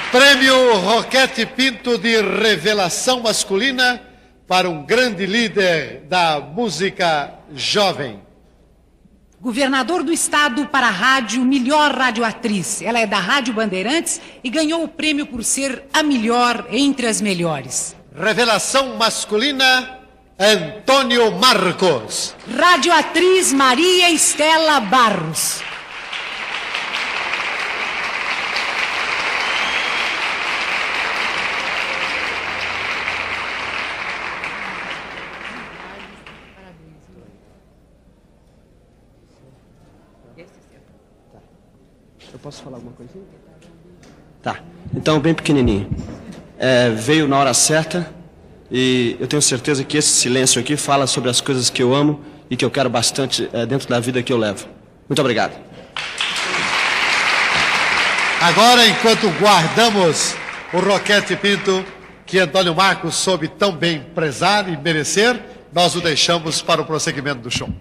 Prêmio Roquete Pinto de Revelação Masculina para um grande líder da música jovem. Governador do Estado para a rádio, melhor radioatriz. Ela é da Rádio Bandeirantes e ganhou o prêmio por ser a melhor entre as melhores. Revelação masculina, Antônio Marcos. Radioatriz Maria Estela Barros. Eu posso falar alguma coisinha? Tá, então bem pequenininho. Veio na hora certa e eu tenho certeza que esse silêncio aqui fala sobre as coisas que eu amo e que eu quero bastante dentro da vida que eu levo. Muito obrigado. Agora, enquanto guardamos o Roquete Pinto que Antônio Marcos soube tão bem prezar e merecer, nós o deixamos para o prosseguimento do show.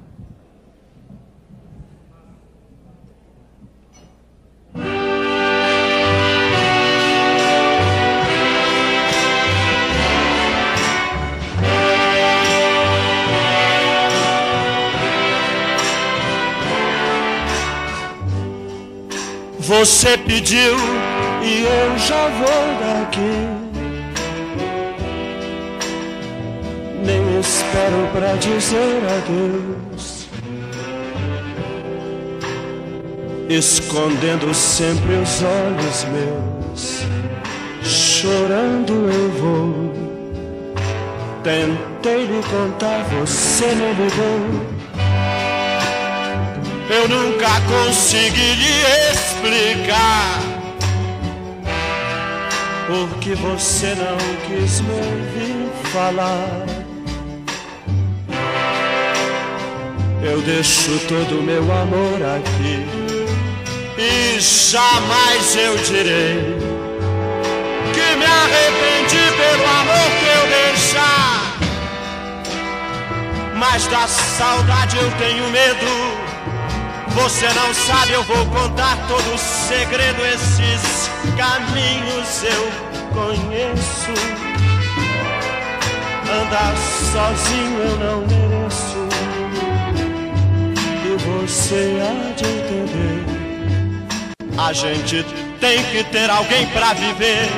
Você pediu e eu já vou daqui. Nem espero pra dizer adeus, escondendo sempre os olhos meus. Chorando eu vou. Tentei lhe contar, você não ligou. Eu nunca consegui lhe explicar porque você não quis me ouvir falar. Eu deixo todo o meu amor aqui e jamais eu direi que me arrependi pelo amor que eu deixar. Mas da saudade eu tenho medo. Você não sabe, eu vou contar todo o segredo. Esses caminhos eu conheço. Andar sozinho eu não mereço. E você há de entender. A gente tem que ter alguém pra viver.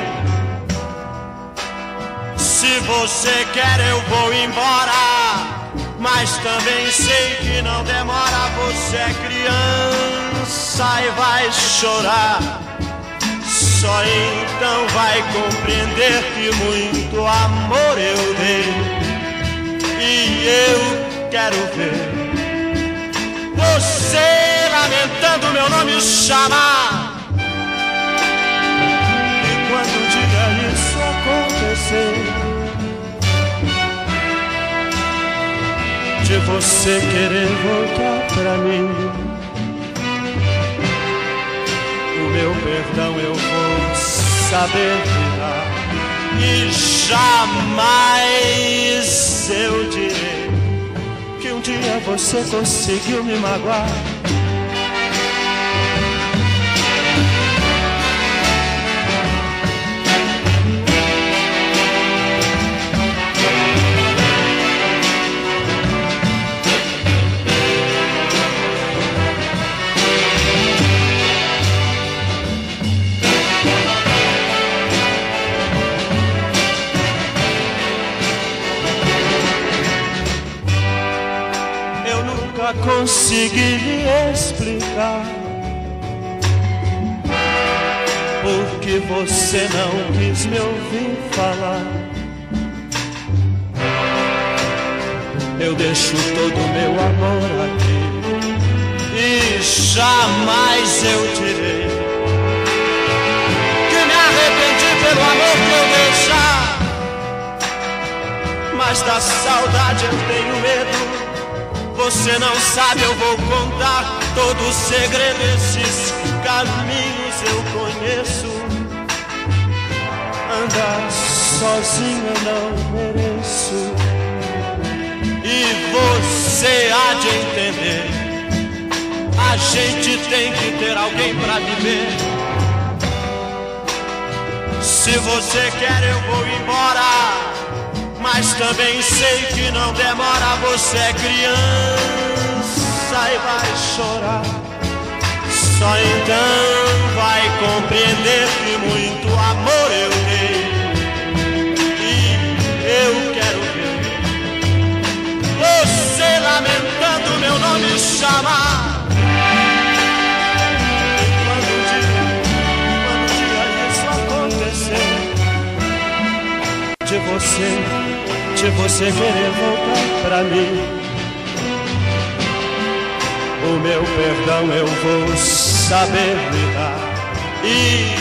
Se você quer eu vou embora, mas também sei que não demora. Você é criança e vai chorar. Só então vai compreender que muito amor eu dei. E eu quero ver você lamentando meu nome chamar. E quando um dia isso acontecer, de você querer voltar pra mim, o meu perdão eu vou saber me dar. E jamais eu direi que um dia você conseguiu me magoar. Consegui lhe explicar porque você não quis me ouvir falar. Eu deixo todo o meu amor aqui e jamais eu direi que me arrependi pelo amor que eu deixar. Mas da saudade eu tenho medo. Você não sabe, eu vou contar todo o segredo. Esses caminhos eu conheço. Andar sozinho eu não mereço. E você há de entender. A gente tem que ter alguém pra viver. Se você quer eu vou embora, mas também sei que não demora. Você é criança e vai chorar. Só então vai compreender que muito amor eu dei. E eu quero ver você lamentando meu nome chamar. E quando um dia isso acontecer, de você querer voltar pra mim, o meu perdão eu vou saber lhe dar. E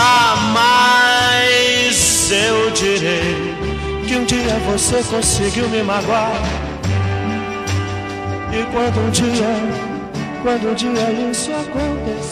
jamais eu direi que um dia você conseguiu me magoar. E quando um dia isso acontecer,